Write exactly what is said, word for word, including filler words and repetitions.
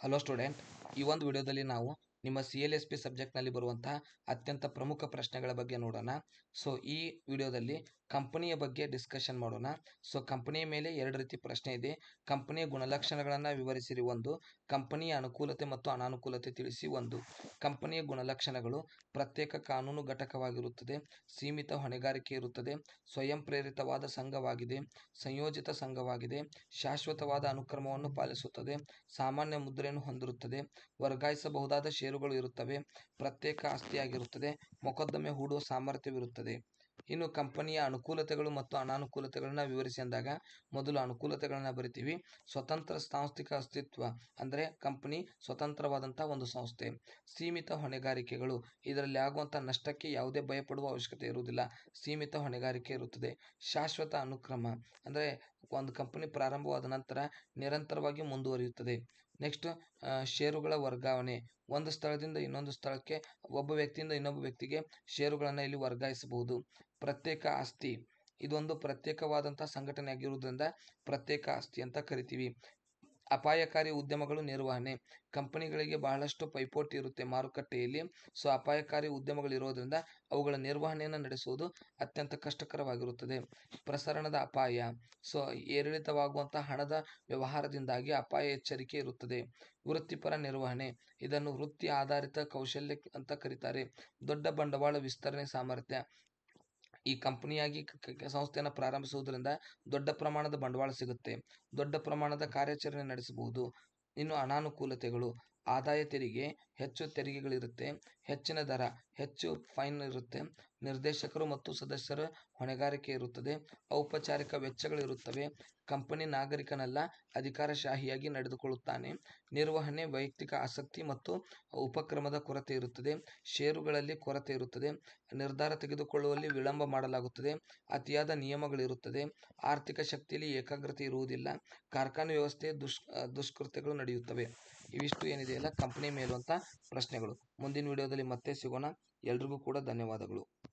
Hello student, ಈ ಒಂದು ವಿಡಿಯೋದಲ್ಲಿ ನಾವು ನಿಮ್ಮ ಸಿ ಎಲ್ ಎಸ್ ಪಿ ಸಬ್ಜೆಕ್ಟ್ನಲ್ಲಿ ಬರುವಂತಹ ಅತ್ಯಂತ ಪ್ರಮುಖ ಪ್ರಶ್ನೆಗಳ ಬಗ್ಗೆ ನೋಡೋಣ. ಸೊ ಈ ವಿಡಿಯೋದಲ್ಲಿ ಕಂಪನಿಯ ಬಗ್ಗೆ ಡಿಸ್ಕಷನ್ ಮಾಡೋಣ. ಸೊ ಕಂಪನಿಯ ಮೇಲೆ ಎರಡು ರೀತಿ ಪ್ರಶ್ನೆ ಇದೆ. ಕಂಪನಿಯ ಗುಣಲಕ್ಷಣಗಳನ್ನು ವಿವರಿಸಿರಿ ಒಂದು, ಕಂಪನಿಯ ಅನುಕೂಲತೆ ಮತ್ತು ಅನಾನುಕೂಲತೆ ತಿಳಿಸಿ ಒಂದು. ಕಂಪನಿಯ ಗುಣಲಕ್ಷಣಗಳು: ಪ್ರತ್ಯೇಕ ಕಾನೂನು ಘಟಕವಾಗಿರುತ್ತದೆ, ಸೀಮಿತ ಹೊಣೆಗಾರಿಕೆ ಇರುತ್ತದೆ, ಸ್ವಯಂ ಪ್ರೇರಿತವಾದ ಸಂಘವಾಗಿದೆ, ಸಂಯೋಜಿತ ಸಂಘವಾಗಿದೆ, ಶಾಶ್ವತವಾದ ಅನುಕ್ರಮವನ್ನು ಪಾಲಿಸುತ್ತದೆ, ಸಾಮಾನ್ಯ ಮುದ್ರೆಯನ್ನು ಹೊಂದಿರುತ್ತದೆ, ವರ್ಗಾಯಿಸಬಹುದಾದ ಷೇರುಗಳು ಇರುತ್ತವೆ, ಪ್ರತ್ಯೇಕ ಆಸ್ತಿಯಾಗಿರುತ್ತದೆ, ಮೊಕದ್ದಮೆ ಹೂಡುವ ಸಾಮರ್ಥ್ಯವಿರುತ್ತದೆ. ಇನ್ನು ಕಂಪನಿಯ ಅನುಕೂಲತೆಗಳು ಮತ್ತು ಅನಾನುಕೂಲತೆಗಳನ್ನ ವಿವರಿಸಿ ಅಂದಾಗ ಮೊದಲು ಅನುಕೂಲತೆಗಳನ್ನ ಬರಿತೀವಿ. ಸ್ವತಂತ್ರ ಸಾಂಸ್ಥಿಕ ಅಸ್ತಿತ್ವ ಅಂದರೆ ಕಂಪನಿ ಸ್ವತಂತ್ರವಾದಂತಹ ಒಂದು ಸಂಸ್ಥೆ. ಸೀಮಿತ ಹೊಣೆಗಾರಿಕೆಗಳು: ಇದರಲ್ಲಿ ಆಗುವಂತಹ ನಷ್ಟಕ್ಕೆ ಯಾವುದೇ ಭಯಪಡುವ ಅವಶ್ಯಕತೆ ಇರುವುದಿಲ್ಲ, ಸೀಮಿತ ಹೊಣೆಗಾರಿಕೆ ಇರುತ್ತದೆ. ಶಾಶ್ವತ ಅನುಕ್ರಮ ಅಂದರೆ ಒಂದು ಕಂಪನಿ ಪ್ರಾರಂಭವಾದ ನಂತರ ನಿರಂತರವಾಗಿ ಮುಂದುವರಿಯುತ್ತದೆ. ನೆಕ್ಸ್ಟ್ ಷೇರುಗಳ ವರ್ಗಾವಣೆ: ಒಂದು ಸ್ಥಳದಿಂದ ಇನ್ನೊಂದು ಸ್ಥಳಕ್ಕೆ ಒಬ್ಬ ವ್ಯಕ್ತಿಯಿಂದ ಇನ್ನೊಬ್ಬ ವ್ಯಕ್ತಿಗೆ ಷೇರುಗಳನ್ನು ಇಲ್ಲಿ ವರ್ಗಾಯಿಸಬಹುದು. ಪ್ರತ್ಯೇಕ ಆಸ್ತಿ: ಇದೊಂದು ಪ್ರತ್ಯೇಕವಾದಂತಹ ಸಂಘಟನೆ ಆಗಿರುವುದರಿಂದ ಪ್ರತ್ಯೇಕ ಆಸ್ತಿ ಅಂತ ಕರಿತೀವಿ. ಅಪಾಯಕಾರಿ ಉದ್ಯಮಗಳು ನಿರ್ವಹಣೆ: ಕಂಪನಿಗಳಿಗೆ ಬಹಳಷ್ಟು ಪೈಪೋಟಿ ಇರುತ್ತೆ ಮಾರುಕಟ್ಟೆಯಲ್ಲಿ. ಸೊ ಅಪಾಯಕಾರಿ ಉದ್ಯಮಗಳು ಇರೋದ್ರಿಂದ ಅವುಗಳ ನಿರ್ವಹಣೆಯನ್ನು ನಡೆಸುವುದು ಅತ್ಯಂತ ಕಷ್ಟಕರವಾಗಿರುತ್ತದೆ. ಪ್ರಸರಣದ ಅಪಾಯ: ಸೊ ಏರಿಳಿತವಾಗುವಂತಹ ಹಣದ ವ್ಯವಹಾರದಿಂದಾಗಿ ಅಪಾಯ ಎಚ್ಚರಿಕೆ ಇರುತ್ತದೆ. ವೃತ್ತಿಪರ ನಿರ್ವಹಣೆ: ಇದನ್ನು ವೃತ್ತಿ ಆಧಾರಿತ ಕೌಶಲ್ಯ ಅಂತ ಕರೀತಾರೆ. ದೊಡ್ಡ ಬಂಡವಾಳ ವಿಸ್ತರಣೆ ಸಾಮರ್ಥ್ಯ: ಈ ಕಂಪನಿಯಾಗಿ ಸಂಸ್ಥೆಯನ್ನು ಪ್ರಾರಂಭಿಸುವುದರಿಂದ ದೊಡ್ಡ ಪ್ರಮಾಣದ ಬಂಡವಾಳ ಸಿಗುತ್ತೆ, ದೊಡ್ಡ ಪ್ರಮಾಣದ ಕಾರ್ಯಾಚರಣೆ ನಡೆಸಬಹುದು. ಇನ್ನು ಅನಾನುಕೂಲತೆಗಳು: ಆದಾಯ ತೆರಿಗೆ, ಹೆಚ್ಚು ತೆರಿಗೆಗಳಿರುತ್ತೆ, ಹೆಚ್ಚಿನ ದರ, ಹೆಚ್ಚು ಫೈನ್ ಇರುತ್ತೆ, ನಿರ್ದೇಶಕರು ಮತ್ತು ಸದಸ್ಯರ ಹೊಣೆಗಾರಿಕೆ ಇರುತ್ತದೆ, ಔಪಚಾರಿಕ ವೆಚ್ಚಗಳಿರುತ್ತವೆ, ಕಂಪನಿ ನಾಗರಿಕನಲ್ಲ, ಅಧಿಕಾರಶಾಹಿಯಾಗಿ ನಡೆದುಕೊಳ್ಳುತ್ತಾನೆ, ನಿರ್ವಹಣೆ ವೈಯಕ್ತಿಕ ಆಸಕ್ತಿ ಮತ್ತು ಉಪಕ್ರಮದ ಕೊರತೆ ಇರುತ್ತದೆ, ಷೇರುಗಳಲ್ಲಿ ಕೊರತೆ ಇರುತ್ತದೆ, ನಿರ್ಧಾರ ತೆಗೆದುಕೊಳ್ಳುವಲ್ಲಿ ವಿಳಂಬ ಮಾಡಲಾಗುತ್ತದೆ, ಅತಿಯಾದ ನಿಯಮಗಳಿರುತ್ತದೆ, ಆರ್ಥಿಕ ಶಕ್ತಿಯಲ್ಲಿ ಏಕಾಗ್ರತೆ ಇರುವುದಿಲ್ಲ, ಕಾರ್ಖಾನೆ ವ್ಯವಸ್ಥೆ ದುಷ್ ದುಷ್ಕೃತ್ಯಗಳು ನಡೆಯುತ್ತವೆ. ಇವಿಷ್ಟು ಏನಿದೆಯಲ್ಲ ಕಂಪನಿ ಮೇಲುವಂತ ಪ್ರಶ್ನೆಗಳು. ಮುಂದಿನ ವಿಡಿಯೋದಲ್ಲಿ ಮತ್ತೆ ಸಿಗೋಣ. ಎಲ್ರಿಗೂ ಕೂಡ ಧನ್ಯವಾದಗಳು.